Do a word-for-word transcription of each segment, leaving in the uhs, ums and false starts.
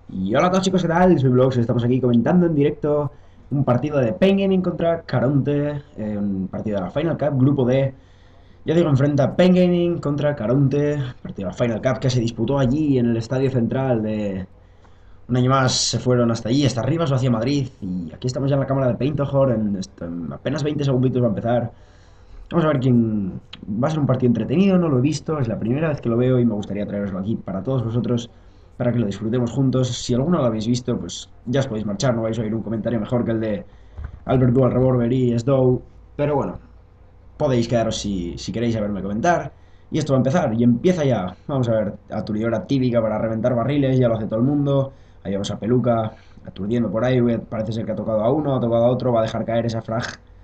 Y hola a todos chicos, ¿qué tal? Soy Vlogs, estamos aquí comentando en directo un partido de Pain Gaming contra Caronte, eh, un partido de la Final Cup, grupo D. Ya digo, enfrenta Pain Gaming contra Caronte, partido de la Final Cup que se disputó allí en el Estadio Central de... Un año más se fueron hasta allí, hasta arriba, hacia Madrid. Y aquí estamos ya en la cámara de Paintojor, en, esto- en apenas veinte segunditos va a empezar. Vamos a ver quién... Va a ser un partido entretenido, no lo he visto, es la primera vez que lo veo y me gustaría traeroslo aquí para todos vosotros, para que lo disfrutemos juntos. Si alguno lo habéis visto, pues ya os podéis marchar, no vais a oír un comentario mejor que el de Albert Dual Revolver y Sdow, pero bueno, podéis quedaros si, si queréis a verme comentar. Y esto va a empezar, y empieza ya. Vamos a ver, aturdidora típica para reventar barriles, ya lo hace todo el mundo. Ahí vamos a Peluca, aturdiendo por ahí, parece ser que ha tocado a uno, ha tocado a otro, va a dejar caer esa frag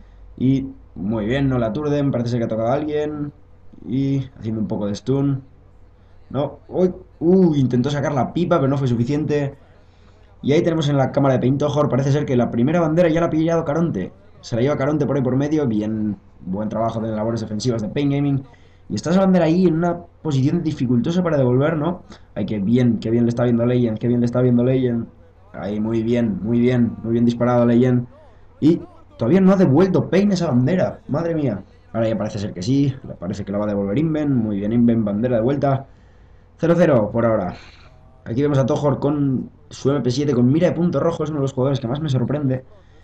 y muy bien, no la aturden, parece ser que ha tocado a alguien. Y haciendo un poco de stun. No, uy, uh, intentó sacar la pipa, pero no fue suficiente. Y ahí tenemos en la cámara de Paintojor, parece ser que la primera bandera ya la ha pillado Caronte. Se la lleva Caronte por ahí por medio, bien, buen trabajo de labores defensivas de Pain Gaming. Y está esa bandera ahí en una posición dificultosa para devolver, ¿no? Ay, qué bien, qué bien le está viendo Legend, qué bien le está viendo Legend. Ahí, muy bien, muy bien, muy bien disparado Legend. Y todavía no ha devuelto Pain esa bandera, madre mía. Ahora ya parece ser que sí, parece que la va a devolver Inven, muy bien Inven, bandera de vuelta. Cero cero por ahora. Aquí vemos a Tojor con su M P siete con mira de punto rojo, es uno de los jugadores que más me sorprende,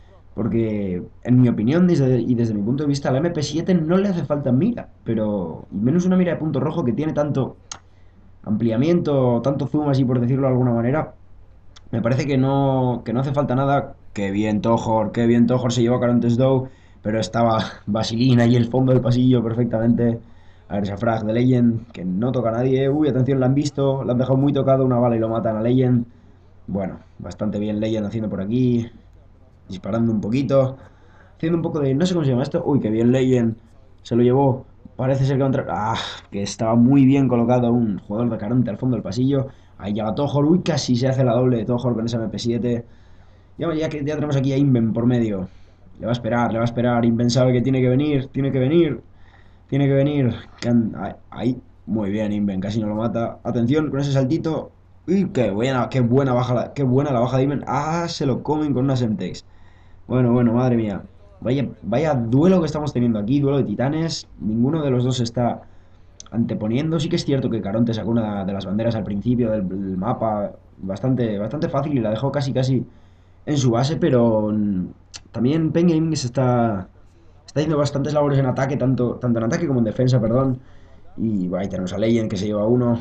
porque en mi opinión desde- y desde mi punto de vista a la M P siete no le hace falta mira, pero y menos una mira de punto rojo que tiene tanto ampliamiento, tanto zoom así por decirlo de alguna manera, me parece que no, que no hace falta nada. Qué bien Tojor, qué bien Tojor se llevó a Carontes Dow, pero estaba Vasilina y el fondo del pasillo perfectamente. A ver esa frag de Legend, que no toca a nadie. Uy, atención, la han visto, la han dejado muy tocado, una bala y lo matan a Legend. Bueno, bastante bien Legend haciendo por aquí, disparando un poquito, haciendo un poco de... No sé cómo se llama esto. Uy, qué bien Legend, se lo llevó. Parece ser que va a entrar... Ah, que estaba muy bien colocado un jugador de Caronte al fondo del pasillo. Ahí llega Tojor, uy, casi se hace la doble de Tojor con esa M P siete. Ya, ya que ya tenemos aquí a Inven por medio. Le va a esperar, le va a esperar. Inven sabe que tiene que venir, tiene que venir, tiene que venir. Ahí, ahí. Muy bien, Inven, casi no lo mata. Atención con ese saltito. Uy, qué buena, qué buena baja la, qué buena la baja de Inven. Ah, se lo comen con una Semtex. Bueno, bueno, madre mía. Vaya, vaya duelo que estamos teniendo aquí, duelo de titanes. Ninguno de los dos está anteponiendo. Sí que es cierto que Caronte sacó una de las banderas al principio del, del mapa bastante, bastante fácil y la dejó casi casi en su base, pero mm, también Pain Gaming se está, está haciendo bastantes labores en ataque, tanto, tanto en ataque como en defensa, perdón. Y bueno, ahí tenemos a Legend que se lleva uno.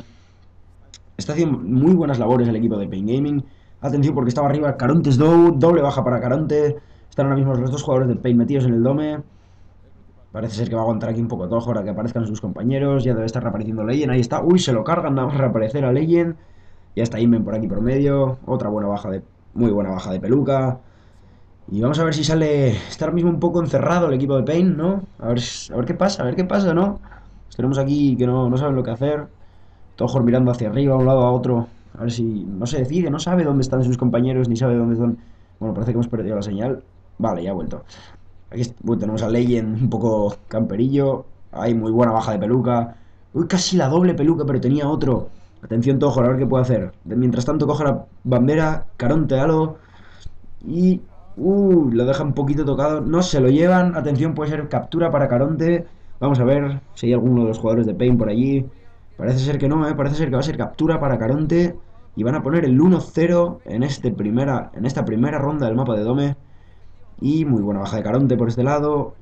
Está haciendo muy buenas labores el equipo de Pain Gaming. Atención porque estaba arriba Carontes Dow, doble baja para Caronte. Están ahora mismo los dos jugadores de Pain metidos en el dome. Parece ser que va a aguantar aquí un poco todo ahora que aparezcan sus compañeros. Ya debe estar reapareciendo Legend. Ahí está. Uy, se lo cargan nada más reaparecer a Legend. Ya está Inmen por aquí por medio. Otra buena baja de. Muy buena baja de Peluca. Y vamos a ver si sale. Está ahora mismo un poco encerrado el equipo de Pain, ¿no? A ver, a ver qué pasa, a ver qué pasa, ¿no? Los tenemos aquí que no, no saben lo que hacer. Tojor mirando hacia arriba, a un lado a otro. A ver si. No se decide, no sabe dónde están sus compañeros, ni sabe dónde están. Bueno, parece que hemos perdido la señal. Vale, ya ha vuelto. Aquí bueno, tenemos a Legend un poco camperillo. Hay muy buena baja de Peluca. Uy, casi la doble Peluca, pero tenía otro. Atención, Tojor, a ver qué puede hacer. De- mientras tanto, coge la bandera. Caronte, halo. Y... Uh, lo deja un poquito tocado. No se lo llevan. Atención, puede ser captura para Caronte. Vamos a ver si hay alguno de los jugadores de Pain por allí. Parece ser que no, ¿eh? Parece ser que va a ser captura para Caronte. Y van a poner el uno cero en, este primera, en esta primera ronda del mapa de Dome. Y muy buena baja de Caronte por este lado.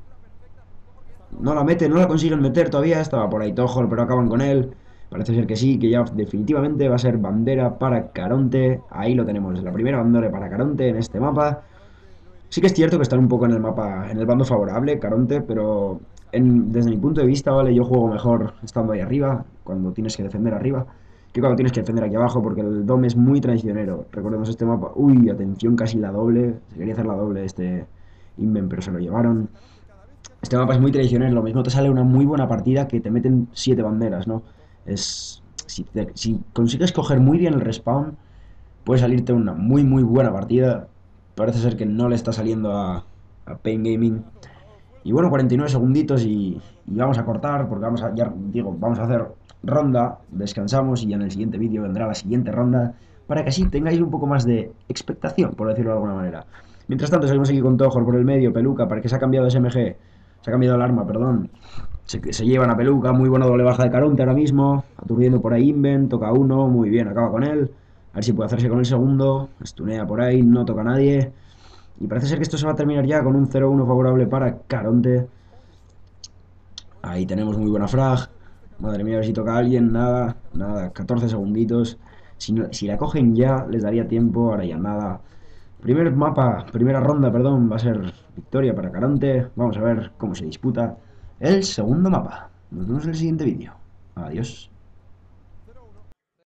No la mete, no la consiguen meter todavía. Estaba por ahí Tojol, pero acaban con él. Parece ser que sí, que ya definitivamente va a ser bandera para Caronte. Ahí lo tenemos, la primera bandera para Caronte en este mapa. Sí que es cierto que están un poco en el mapa, en el bando favorable, Caronte, pero en- desde mi punto de vista, vale, yo juego mejor estando ahí arriba, cuando tienes que defender arriba, que cuando tienes que defender aquí abajo, porque el Dome es muy traicionero. Recordemos este mapa. Uy, atención, casi la doble. Se quería hacer la doble este Inven, pero se lo llevaron. Este mapa es muy traicionero, lo mismo te sale una muy buena partida que te meten siete banderas, ¿no? Es... Si, te- si consigues coger muy bien el respawn, puede salirte una muy muy buena partida. Parece ser que no le está saliendo a, a Pain Gaming. Y bueno, cuarenta y nueve segunditos y, y vamos a cortar porque vamos a, ya digo, vamos a hacer ronda, descansamos y ya en el siguiente vídeo vendrá la siguiente ronda para que así tengáis un poco más de expectación, por decirlo de alguna manera. Mientras tanto, seguimos aquí con Tojor por el medio, Peluca, para que se ha cambiado de S M G, se ha cambiado el arma, perdón. Se, se llevan a Peluca, muy buena doble baja de Caronte ahora mismo, aturdiendo por ahí Inven, toca uno, muy bien, acaba con él. A ver si puede hacerse con el segundo, estunea por ahí, no toca a nadie. Y parece ser que esto se va a terminar ya con un cero uno favorable para Caronte. Ahí tenemos muy buena frag. Madre mía, a ver si toca a alguien. Nada, nada, catorce segunditos. Si, no- si la cogen ya, les daría tiempo. Ahora ya nada. Primer mapa, primera ronda, perdón, va a ser victoria para Caronte. Vamos a ver cómo se disputa el segundo mapa. Nos vemos en el siguiente vídeo. Adiós.